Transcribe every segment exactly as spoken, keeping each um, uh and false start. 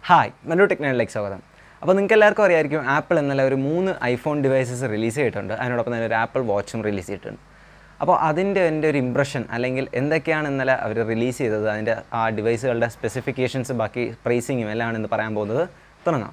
Hi Mallu ടെക്നോളജിയിലേക്ക് സ്വാഗതം. അപ്പോൾ നിങ്ങൾക്ക് എല്ലാവർക്കും അറിയായിരിക്കും ആപ്പിൾ ഇന്നലെ ഒരു മൂന്ന് ഐഫോൺ ഡിവൈസസ് റിലീസ് ചെയ്തിട്ടുണ്ട്. അതിനോടൊപ്പം തന്നെ ഒരു ആപ്പിൾ വാച്ചും റിലീസ് ചെയ്തിട്ടുണ്ട്. അപ്പോൾ അതിൻ്റെ എൻ്റെ ഒരു ഇംപ്രഷൻ അല്ലെങ്കിൽ എന്തൊക്കെയാണ് ഇന്നലെ അവർ റിലീസ് ചെയ്തത്, അതിൻ്റെ ആ ഡിവൈസുകളുടെ സ്പെസിഫിക്കേഷൻസ് ബാക്കി പ്രൈസിങ്ങും എല്ലാം ആണ് ഇന്ന് പറയാൻ പോകുന്നത്. തുടങ്ങാം.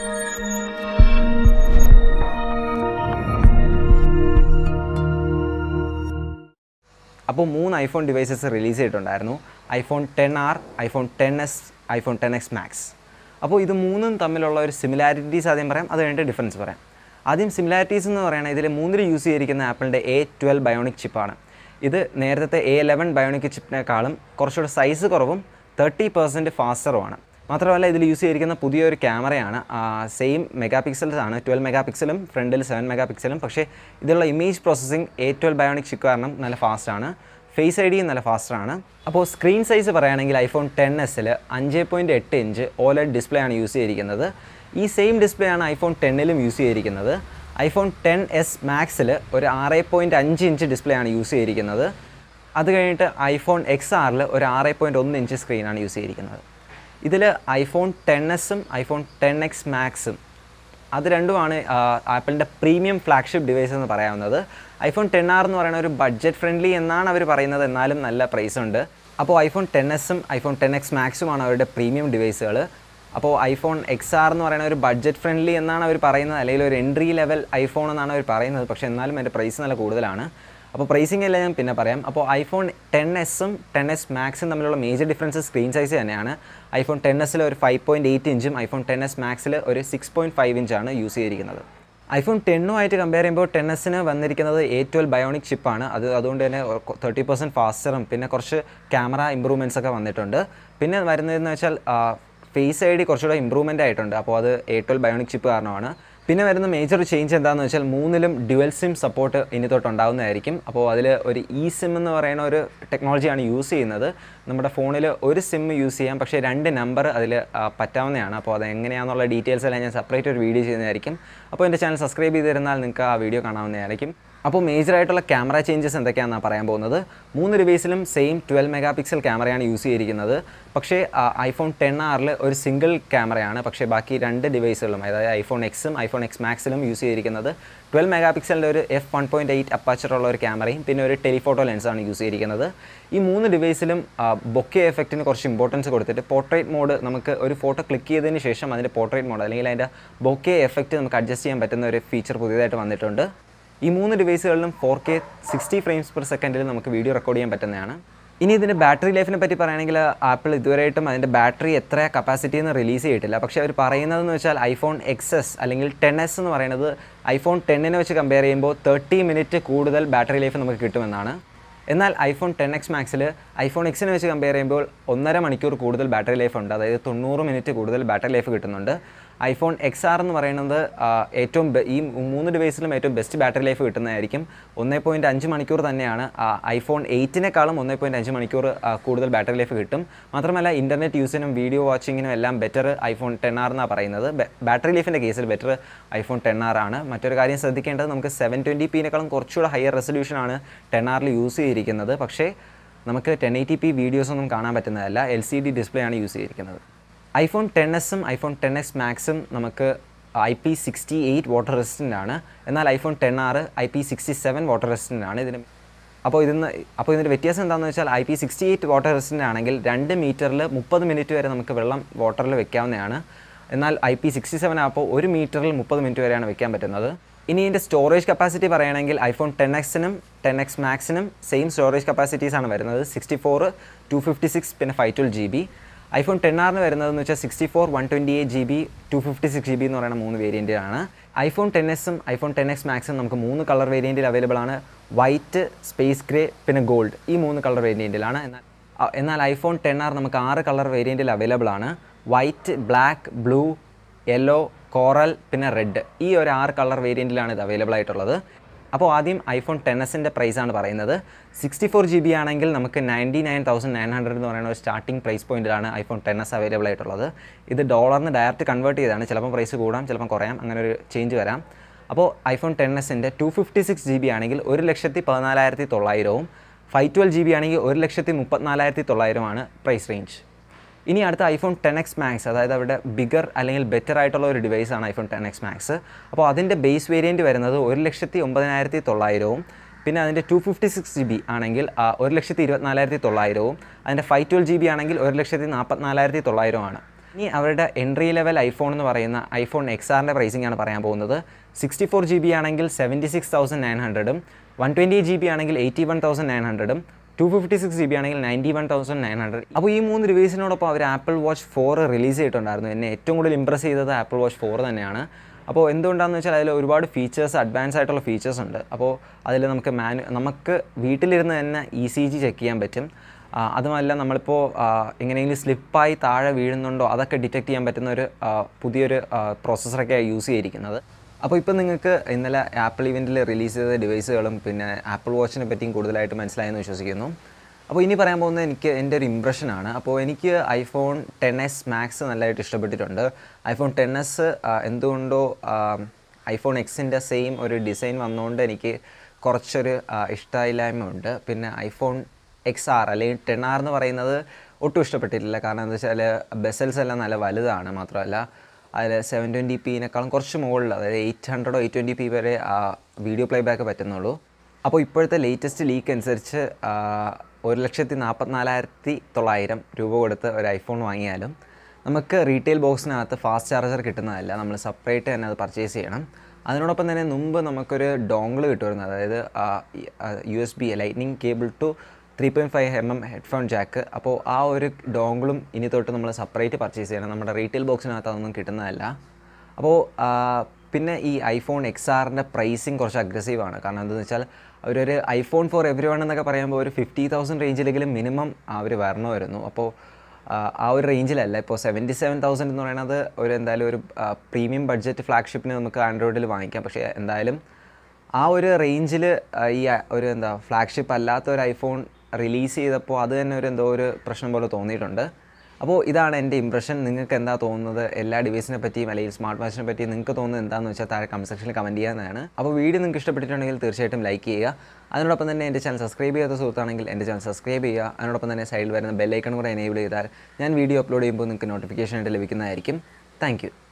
അപ്പോൾ മൂന്ന് ഐഫോൺ ഡിവൈസസ് റിലീസ് ചെയ്തിട്ടുണ്ടായിരുന്നു. IPhone ten R, iPhone ten S, iPhone ten X Max. അപ്പോൾ ഇത് മൂന്നും തമ്മിലുള്ള ഒരു സിമിലാരിറ്റീസ് ആദ്യം പറയാം, അത് കഴിഞ്ഞിട്ട് ഡിഫറൻസ് പറയാം. ആദ്യം സിമിലാരിറ്റീസ് എന്ന് പറയുന്നത് ഇതിൽ മൂന്നിൽ യൂസ് ചെയ്തിരിക്കുന്ന ആപ്പിളിൻ്റെ എ ട്വൽവ് ബയോണിക് ചിപ്പാണ്. ഇത് നേരത്തെ എ ഇലവൻ ബയോണിക് ചിപ്പിനേക്കാളും കുറച്ചുകൂടെ സൈസ് കുറവും തേർട്ടി പെർസെൻറ്റ് ഫാസ്റ്ററുമാണ്. മാത്രമല്ല ഇതിൽ യൂസ് ചെയ്തിരിക്കുന്ന പുതിയൊരു ക്യാമറയാണ്. സെയിം മെഗാ പിക്സൽസ് ആണ്, ട്വൽവ് മെഗാ പിക്സലും ഫ്രണ്ടിൽ സെവൻ മെഗാ പിക്സലും. പക്ഷേ ഇതിലുള്ള image processing A twelve bionic chip കാരണം നല്ല ഫാസ്റ്റാണ്. ഫേസ് ഐ ഡിയും നല്ല ഫാസ്റ്ററാണ്. അപ്പോൾ സ്ക്രീൻ സൈസ് പറയുകയാണെങ്കിൽ ഐഫോൺ ടെൻ എസിൽ അഞ്ച് പോയിൻറ്റ് എട്ട് ഇഞ്ച് ഓലഡ് ഡിസ്പ്ലേ ആണ് യൂസ് ചെയ്തിരിക്കുന്നത്. ഈ സെയിം ഡിസ്പ്ലേ ആണ് ഐഫോൺ ടെന്നിലും യൂസ് ചെയ്തിരിക്കുന്നത്. ഐഫോൺ ടെൻ എസ് മാക്സിൽ ഒരു ആറ് പോയിൻറ്റ് അഞ്ച് ഇഞ്ച് ഡിസ്പ്ലേ ആണ് യൂസ് ചെയ്തിരിക്കുന്നത്. അത് കഴിഞ്ഞിട്ട് ഐഫോൺ എക്സ് ആറിൽ ഒരു ആറ് പോയിൻറ്റ് ഒന്ന് ഇഞ്ച് സ്ക്രീനാണ് യൂസ് ചെയ്തിരിക്കുന്നത്. ഇതിൽ ഐഫോൺ ടെൻ എസും ഐഫോൺ ടെൻ എക്സ് മാക്സും അത് രണ്ടുമാണ് ആപ്പിളിൻ്റെ പ്രീമിയം ഫ്ലാഗ്ഷിപ്പ് ഡിവൈസ് എന്ന് പറയാവുന്നത്. ഐഫോൺ ടെൻ ആർ എന്ന് പറയുന്ന ഒരു ബഡ്ജറ്റ് ഫ്രണ്ട്ലി എന്നാണ് അവർ പറയുന്നത്, എന്നാലും നല്ല പ്രൈസ് ഉണ്ട്. അപ്പോൾ ഐഫോൺ ടെൻ എസും ഐഫോൺ ടെൻ എക്സ് മാക്സുമാണ് അവരുടെ പ്രീമിയം ഡിവൈസുകൾ. അപ്പോൾ ഐഫോൺ എക്സ് ആർ എന്ന് പറയുന്ന ഒരു ബഡ്ജറ്റ് ഫ്രണ്ട്ലി എന്നാണ് അവർ പറയുന്നത്, അല്ലെങ്കിൽ ഒരു എൻട്രി ലെവൽ ഐഫോൺ എന്നാണ് അവർ പറയുന്നത്. പക്ഷേ എന്നാലും അതിൻ്റെ പ്രൈസ് നല്ല കൂടുതലാണ്. അപ്പോൾ പ്രൈസിംഗ് എല്ലാം ഞാൻ പിന്നെ പറയാം. അപ്പോൾ ഐഫോൺ ടെൻ എസും ടെൻ എസ് മാക്സും തമ്മിലുള്ള മേജർ ഡിഫറൻസ് സ്ക്രീൻ സൈസ് തന്നെയാണ്. ഐഫോൺ ടെൻ എസിൽ ഒരു ഫൈവ് പോയിൻറ്റ് എയ്റ്റ് ഇഞ്ചും ഐഫോൺ ടെൻ എസ് മാക്സിൽ ഒരു സിക്സ് പോയിൻറ്റ് ഫൈവ് ഇഞ്ചാണ് യൂസ് ചെയ്തിരിക്കുന്നത്. ഐഫോൺ ടെന്നുമായിട്ട് കമ്പയർ ചെയ്യുമ്പോൾ ടെൻ എസിന് വന്നിരിക്കുന്നത് എ ട്വൽവ് ബയോണിക് ചിപ്പാണ്. അത് അതുകൊണ്ട് തന്നെ തേർട്ടി പെർസെൻറ്റ് ഫാസ്റ്ററും പിന്നെ കുറച്ച് ക്യാമറ ഇമ്പ്രൂവ്മെൻറ്റ്സ് ഒക്കെ വന്നിട്ടുണ്ട്. പിന്നെ വരുന്നതെന്ന് വെച്ചാൽ ഫേസ് ഐ ഡി കുറച്ചുകൂടെ ഇമ്പ്രൂവ്മെൻ്റ് ആയിട്ടുണ്ട്. അപ്പോൾ അത് എ ട്വൽവ് ബയോണിക് ചിപ്പ് കാരണമാണ്. പിന്നെ വരുന്ന മേജർ ചേഞ്ച് എന്താണെന്ന് വെച്ചാൽ മൂന്നിലും ഡ്യുവൽ സിം സപ്പോർട്ട് ഇനി തൊട്ട് ഉണ്ടാകുന്നതായിരിക്കും. അപ്പോൾ അതിൽ ഒരു ഇ സിം എന്ന് പറയുന്ന ഒരു ടെക്നോളജിയാണ് യൂസ് ചെയ്യുന്നത്. നമ്മുടെ ഫോണിൽ ഒരു സിം യൂസ് ചെയ്യാം, പക്ഷേ രണ്ട് നമ്പർ അതിൽ പറ്റാവുന്നതാണ്. അപ്പോൾ അത് എങ്ങനെയാണെന്നുള്ള ഡീറ്റെയിൽസ് എല്ലാം ഞാൻ സെപ്പറേറ്റ് ഒരു വീഡിയോ ചെയ്യുന്നതായിരിക്കും. അപ്പോൾ എൻ്റെ ചാനൽ സബ്സ്ക്രൈബ് ചെയ്തിരുന്നാൽ നിങ്ങൾക്ക് ആ വീഡിയോ കാണാവുന്നതായിരിക്കും. അപ്പോൾ മേജറായിട്ടുള്ള ക്യാമറ ചേഞ്ചസ് എന്തൊക്കെയാണെന്നാണ് പറയാൻ പോകുന്നത്. മൂന്ന് ഡിവൈസിലും സെയിം ട്വൽവ് മെഗാ പിക്സൽ ക്യാമറയാണ് യൂസ് ചെയ്തിരിക്കുന്നത്. പക്ഷേ ഐഫോൺ ടെൻ ആറിൽ ഒരു സിംഗിൾ ക്യാമറയാണ്. പക്ഷേ ബാക്കി രണ്ട് ഡിവൈസുകളും, അതായത് ഐഫോൺ എക്സും ഐഫോൺ എക്സ് മാക്സിലും യൂസ് ചെയ്തിരിക്കുന്നത് ട്വൽവ് മെഗാ പിക്സലിൻ്റെ ഒരു എഫ് വൺ പോയിൻറ്റ് എയ്റ്റ് അപ്പാച്ചറുള്ള ഒരു ക്യാമറയും പിന്നെ ഒരു ടെലിഫോട്ടോ ലെൻസാണ് യൂസ് ചെയ്തിരിക്കുന്നത്. ഈ മൂന്ന് ഡിവൈസിലും ബൊക്കെ എഫക്റ്റിന് കുറച്ച് ഇമ്പോർട്ടൻസ് കൊടുത്തിട്ട് പോർട്രേറ്റ് മോഡ്, നമുക്ക് ഒരു ഫോട്ടോ ക്ലിക്ക് ചെയ്തതിന് ശേഷം അതിൻ്റെ പോർട്രേറ്റ് മോഡ് അല്ലെങ്കിൽ അതിൻ്റെ ബൊക്കെ എഫക്റ്റ് നമുക്ക് അഡ്ജസ്റ്റ് ചെയ്യാൻ പറ്റുന്ന ഒരു ഫീച്ചർ പുതിയതായിട്ട് വന്നിട്ടുണ്ട്. ഈ മൂന്ന് ഡിവൈസുകളിലും four K sixty frames per സെക്കൻഡിൽ നമുക്ക് വീഡിയോ റെക്കോർഡ് ചെയ്യാൻ പറ്റുന്നതാണ്. ഇനി ഇതിൻ്റെ ബാറ്ററി ലൈഫിനെ പറ്റി പറയുകയാണെങ്കിൽ ആപ്പിൾ ഇതുവരെയായിട്ടും അതിൻ്റെ ബാറ്ററി എത്ര കപ്പാസിറ്റി എന്ന് റിലീസ് ചെയ്തിട്ടില്ല. പക്ഷേ അവർ പറയുന്നതെന്ന് വെച്ചാൽ ഐഫോൺ എക്സ് എസ് അല്ലെങ്കിൽ ടെൻ എസ് എന്ന് പറയുന്നത് ഐഫോൺ ടെന്നിനെ വെച്ച് കമ്പയർ ചെയ്യുമ്പോൾ തേർട്ടി മിനിറ്റ് കൂടുതൽ ബാറ്ററി ലൈഫ് നമുക്ക് കിട്ടുമെന്നാണ്. എന്നാൽ ഐഫോൺ ടെൻ എക്സ് മാക്സിൽ ഐഫോൺ എക്സിനെ വെച്ച് കമ്പയർ ചെയ്യുമ്പോൾ ഒന്നര മണിക്കൂർ കൂടുതൽ ബാറ്ററി ലൈഫ് ഉണ്ട്, അതായത് തൊണ്ണൂറ് മിനിറ്റ് കൂടുതൽ ബാറ്ററി ലൈഫ് കിട്ടുന്നുണ്ട്. ഐഫോൺ എക്സ് ആർ എന്ന് പറയുന്നത് ഏറ്റവും ഈ മൂന്ന് ഡിവൈസിലും ഏറ്റവും ബെസ്റ്റ് ബാറ്ററി ലൈഫ് കിട്ടുന്നതായിരിക്കും. ഒന്നേ പോയിൻറ്റ് അഞ്ച് മണിക്കൂർ തന്നെയാണ്. ഐഫോൺ എയ്റ്റിനേക്കാളും ഒന്നേ പോയിൻറ്റ് അഞ്ച് മണിക്കൂർ കൂടുതൽ ബാറ്ററി ലൈഫ് കിട്ടും. മാത്രമല്ല ഇൻ്റർനെറ്റ് യൂസിനും വീഡിയോ വാച്ചിങ്ങിനും എല്ലാം ബെറ്റർ ഐഫോൺ ടെൻ ആർ എന്നാണ് പറയുന്നത്. ബാറ്ററി ലൈഫിൻ്റെ കേസിൽ ബെറ്റർ ഐഫോൺ ടെൻ ആർ ആണ്. മറ്റൊരു കാര്യം ശ്രദ്ധിക്കേണ്ടത്, നമുക്ക് സെവൻ ട്വൻറ്റി പിന്നേക്കാളും കുറച്ചുകൂടെ ഹയർ റെസൊല്യൂഷനാണ് ടെൻ ആറിൽ യൂസ് ചെയ്തിരിക്കുന്നത്. പക്ഷേ നമുക്ക് ടെൻ എയ്റ്റി പി വീഡിയോസൊന്നും കാണാൻ പറ്റുന്നതല്ല, എൽ സി ഡി ഡിസ്പ്ലേ ആണ് യൂസ് ചെയ്തിരിക്കുന്നത്. ഐഫോൺ ടെൻ എസും ഐഫോൺ ടെൻ എക്സ് മാക്സും നമുക്ക് I P sixty eight water resistant ആണ്. എന്നാൽ ഐഫോൺ ടെൻ ആറ് I P sixty seven water resistant ആണ്. ഇതിന് അപ്പോൾ ഇതിന് അപ്പോൾ ഇതിൻ്റെ വ്യത്യാസം എന്താണെന്ന് വെച്ചാൽ I P sixty eight water resistant ആണെങ്കിൽ രണ്ട് മീറ്ററിൽ മുപ്പത് മിനിറ്റ് വരെ നമുക്ക് വെള്ളം വാട്ടറിൽ വെക്കാവുന്നതാണ്. എന്നാൽ ഐ പി സിക്സ്റ്റി സെവൻ ആകുമ്പോൾ ഒരു മീറ്ററിൽ മുപ്പത് മിനിറ്റ് വരെയാണ് വെക്കാൻ പറ്റുന്നത്. ഇനി ഇതിൻ്റെ സ്റ്റോറേജ് കപ്പാസിറ്റി പറയുകയാണെങ്കിൽ ഐഫോൺ ടെൻ എക്സിനും ടെൻ എക്സ് മാക്സിനും സെയിം സ്റ്റോറേജ് കപ്പാസിറ്റീസാണ് വരുന്നത്. Sixty four two fifty six പിന്നെ five twelve G B. IPhone ten ആറിന് വരുന്നതെന്ന് വെച്ചാൽ sixty four one twenty eight G B two fifty six G B എന്ന് പറയുന്ന മൂന്ന് വേരിയൻറ്റിലാണ്. ഐഫോൺ ടെൻ എസും ഐഫോൺ ടെൻ എക്സ് മാക്സും നമുക്ക് മൂന്ന് കളർ വേരിയൻറ്റിൽ അവൈലബിൾ ആണ്. വൈറ്റ്, സ്പേസ് ഗ്രേ പിന്നെ ഗോൾഡ്, ഈ മൂന്ന് കളർ വേരിയൻറ്റിലാണ്. എന്നാൽ എന്നാൽ ഐഫോൺ ടെൻ ആർ നമുക്ക് ആറ് കളർ വേരിയൻറ്റിൽ അവൈലബിൾ ആണ്. White, black, blue, yellow, coral പിന്നെ റെഡ്, ഈ ഒരു ആറ് കളർ വേരിയൻറ്റിലാണ് ഇത് അവൈലബിൾ ആയിട്ടുള്ളത്. അപ്പോൾ ആദ്യം ഐഫോൺ ടെൻ എസിൻ്റെ പ്രൈസാണ് പറയുന്നത്. സിക്സ്റ്റി ഫോർ ജി ബി ആണെങ്കിൽ നമുക്ക് ninety nine thousand nine hundred എന്ന് പറയുന്ന ഒരു സ്റ്റാർട്ടിംഗ് പ്രൈസ് പോയിൻറ്റിലാണ് ഐഫോൺ ടെൻ എസ് അവൈലബിൾ ആയിട്ടുള്ളത്. ഇത് ഡോളറിന് ഡയറക്റ്റ് കൺവേർട്ട് ചെയ്താണ്. ചിലപ്പോൾ പ്രൈസ് കൂടാം, ചിലപ്പോൾ കുറയാം, അങ്ങനെ ഒരു ചേഞ്ച് വരാം. അപ്പോൾ ഐഫോൺ ടെൻ എസിൻ്റെ two fifty six G B ആണെങ്കിൽ ഒരു ലക്ഷത്തി പതിനാലായിരത്തി തൊള്ളായിരവും ഫൈവ് ട്വൽവ് ജി ബി ആണെങ്കിൽ ഒരു ലക്ഷത്തി മുപ്പത്തിനാലായിരത്തി തൊള്ളായിരമാണ് പ്രൈസ് റേഞ്ച്. ഇനി അടുത്ത ഐഫോൺ ടെൻ എക്സ് മാക്സ്, അതായത് അവിടെ ബിഗർ അല്ലെങ്കിൽ ബെറ്റർ ആയിട്ടുള്ള ഒരു ഡിവൈസാണ് ഐഫോൺ ടെൻ എക്സ് മാക്സ്. അപ്പോൾ അതിൻ്റെ ബേസ് വേരിയൻറ്റ് വരുന്നത് ഒരു ലക്ഷത്തി ഒമ്പതിനായിരത്തി തൊള്ളായിരവും പിന്നെ അതിൻ്റെ two fifty six G B ആണെങ്കിൽ ഒരു ലക്ഷത്തി ഇരുപത്തിനാലായിരത്തി തൊള്ളായിരവും അതിൻ്റെ ഫൈവ് ട്വൽവ് ജി ബി ആണെങ്കിൽ ഒരു ലക്ഷത്തി നാൽപ്പത്തിനാലായിരത്തി തൊള്ളായിരവുമാണ്. ഇനി അവരുടെ എൻട്രി ലെവൽ ഐഫോൺ എന്ന് പറയുന്ന ഐഫോൺ എക്സ് ആറിൻ്റെ പ്രൈസിംഗ് ആണ് പറയാൻ പോകുന്നത്. സിക്സ്റ്റി ഫോർ ജി ബി ആണെങ്കിൽ സെവൻറ്റി സിക്സ് തൗസൻഡ് നയൻ ഹൺഡ്രഡും വൺ ട്വൻറ്റി ജി ബി ആണെങ്കിൽ എയ്റ്റി വൺ തൗസൻഡ് നയൻ ഹൺഡ്രഡും two fifty six G B ആണെങ്കിൽ ninety one thousand nine hundred. അപ്പോൾ ഈ മൂന്ന് ഡിവൈസിനോടൊപ്പം അവർ ആപ്പിൾ വാച്ച് ഫോർ റിലീസ് ചെയ്തിട്ടുണ്ടായിരുന്നു. എന്നെ ഏറ്റവും കൂടുതൽ ഇംപ്രസ് ചെയ്തത് ആപ്പിൾ വാച്ച് ഫോർ തന്നെയാണ്. അപ്പോൾ എന്തുകൊണ്ടാണെന്ന് വെച്ചാൽ അതിൽ ഒരുപാട് ഫീച്ചേഴ്സ്, അഡ്വാൻസ് ആയിട്ടുള്ള ഫീച്ചേഴ്സ് ഉണ്ട്. അപ്പോൾ അതിൽ നമുക്ക് മാനു നമുക്ക് വീട്ടിലിരുന്ന് തന്നെ ഇ സി ജി ചെക്ക് ചെയ്യാൻ പറ്റും. അതുമല്ല നമ്മളിപ്പോൾ എങ്ങനെയെങ്കിലും സ്ലിപ്പായി താഴെ വീഴുന്നുണ്ടോ അതൊക്കെ ഡിറ്റക്ട് ചെയ്യാൻ പറ്റുന്ന ഒരു പുതിയൊരു പ്രോസസ്സറൊക്കെ യൂസ് ചെയ്തിരിക്കുന്നത്. അപ്പോൾ ഇപ്പോൾ നിങ്ങൾക്ക് ഇന്നലെ ആപ്പിൾ ഇവൻറ്റിൽ റിലീസ് ചെയ്ത ഡിവൈസുകളും പിന്നെ ആപ്പിൾ വാച്ചിനെ പറ്റിയും കൂടുതലായിട്ട് മനസ്സിലായെന്ന് വിശ്വസിക്കുന്നു. അപ്പോൾ ഇനി പറയാൻ പോകുന്നത് എനിക്ക് എൻ്റെ ഒരു ഇംപ്രഷനാണ്. അപ്പോൾ എനിക്ക് ഐഫോൺ ടെൻ എസ് മാക്സ് നല്ലതായിട്ട് ഇഷ്ടപ്പെട്ടിട്ടുണ്ട്. ഐഫോൺ ടെൻ എസ് എന്തുകൊണ്ടോ ഐഫോൺ എക്സിൻ്റെ സെയിം ഒരു ഡിസൈൻ വന്നുകൊണ്ട് എനിക്ക് കുറച്ചൊരു ഇഷ്ടമില്ലായ്മ ഉണ്ട്. പിന്നെ ഐഫോൺ എക്സ് ആർ അല്ലെങ്കിൽ ടെൻ ആർ എന്ന് പറയുന്നത് ഒട്ടും ഇഷ്ടപ്പെട്ടിട്ടില്ല. കാരണം എന്താ വെച്ചാൽ ബെസൽസ് എല്ലാം നല്ല വലുതാണ്. മാത്രമല്ല അതിൽ സെവൻ ട്വൻറ്റി പിന്നേക്കാളും കുറച്ച് മുകളിൽ, അതായത് എയ്റ്റ് ഹൺഡ്രഡോ എയ്റ്റ് ട്വൻറ്റി പി വരെ വീഡിയോ പ്ലേ ബാക്ക് പറ്റുന്നുള്ളൂ. അപ്പോൾ ഇപ്പോഴത്തെ ലേറ്റസ്റ്റ് ലീക്ക് അനുസരിച്ച് ഒരു ലക്ഷത്തി നാൽപ്പത്തിനാലായിരത്തി തൊള്ളായിരം രൂപ കൊടുത്ത് ഒരു ഐഫോൺ വാങ്ങിയാലും നമുക്ക് റീറ്റെയിൽ ബോക്സിനകത്ത് ഫാസ്റ്റ് ചാർജർ കിട്ടുന്നതല്ല, നമ്മൾ സെപ്പറേറ്റ് തന്നെ അത് പർച്ചേസ് ചെയ്യണം. അതിനോടൊപ്പം തന്നെ മുമ്പ് നമുക്കൊരു ഡോങ്കിൾ കിട്ടുമായിരുന്നു, അതായത് U S B lightning cable to three point five M M headphone jack. അപ്പോൾ ആ ഒരു ഡോങ്കിളും ഇനി തൊട്ട് നമ്മൾ സെപ്പറേറ്റ് പർച്ചേസ് ചെയ്യണം, നമ്മുടെ റീറ്റെയിൽ ബോക്സിനകത്ത് അതൊന്നും കിട്ടുന്നതല്ല. അപ്പോൾ പിന്നെ ഈ ഐഫോൺ എക്സ് ആറിൻ്റെ പ്രൈസിങ് കുറച്ച് അഗ്രസീവാണ്. കാരണം എന്താണെന്ന് വെച്ചാൽ അവരൊരു ഐഫോൺ ഫോർ എവരി വൺ എന്നൊക്കെ പറയുമ്പോൾ ഒരു ഫിഫ്റ്റി തൗസൻഡ് റേഞ്ചിലെങ്കിലും മിനിമം അവർ വരണമായിരുന്നു. അപ്പോൾ ആ ഒരു റേഞ്ചിലല്ല. ഇപ്പോൾ സെവൻറ്റി സെവൻ തൗസൻഡ് എന്ന് പറയുന്നത് ഒരു എന്തായാലും ഒരു പ്രീമിയം ബഡ്ജറ്റ് ഫ്ലാഗ്ഷിപ്പിന് നമുക്ക് ആൻഡ്രോയിഡിൽ വാങ്ങിക്കാം. പക്ഷേ എന്തായാലും ആ ഒരു റേഞ്ചിൽ ഈ ഒരു എന്താ ഫ്ലാഗ്ഷിപ്പ് അല്ലാത്ത ഒരു ഐഫോൺ റിലീസ് ചെയ്തപ്പോൾ അത് തന്നെ ഒരു എന്തോ ഒരു പ്രശ്നം പോലെ തോന്നിയിട്ടുണ്ട്. അപ്പോൾ ഇതാണ് എൻ്റെ ഇംപ്രഷൻ. നിങ്ങൾക്ക് എന്താ തോന്നുന്നത് എല്ലാ ഡിവൈസിനെ പറ്റിയും അല്ലെങ്കിൽ സ്മാർട്ട് വാച്ചിനെ പറ്റിയും നിങ്ങൾക്ക് തോന്നുന്നത് എന്താണെന്ന് വെച്ചാൽ താഴെ കമൻറ്റ് സെക്ഷനിൽ കമൻറ്റ് ചെയ്യാവുന്നതാണ്. അപ്പോൾ വീഡിയോ നിങ്ങൾക്ക് ഇഷ്ടപ്പെട്ടിട്ടുണ്ടെങ്കിൽ തീർച്ചയായിട്ടും ലൈക്ക് ചെയ്യുക. അതിനോടൊപ്പം തന്നെ എൻ്റെ ചാനൽ സബ്സ്ക്രൈബ് ചെയ്യാത്ത സുഹൃത്താണെങ്കിൽ എൻ്റെ ചാനൽ സബ്സ്ക്രൈബ് ചെയ്യുക. അതിനോടൊപ്പം തന്നെ സൈഡിൽ വരുന്ന ബെൽ ഐക്കൺ കൂടെ എനേബിൾ ചെയ്താൽ ഞാൻ വീഡിയോ അപ്ലോഡ് ചെയ്യുമ്പോൾ നിങ്ങൾക്ക് നോട്ടിഫിക്കേഷൻ ആയിട്ട് ലഭിക്കുന്നതായിരിക്കും. Thank U.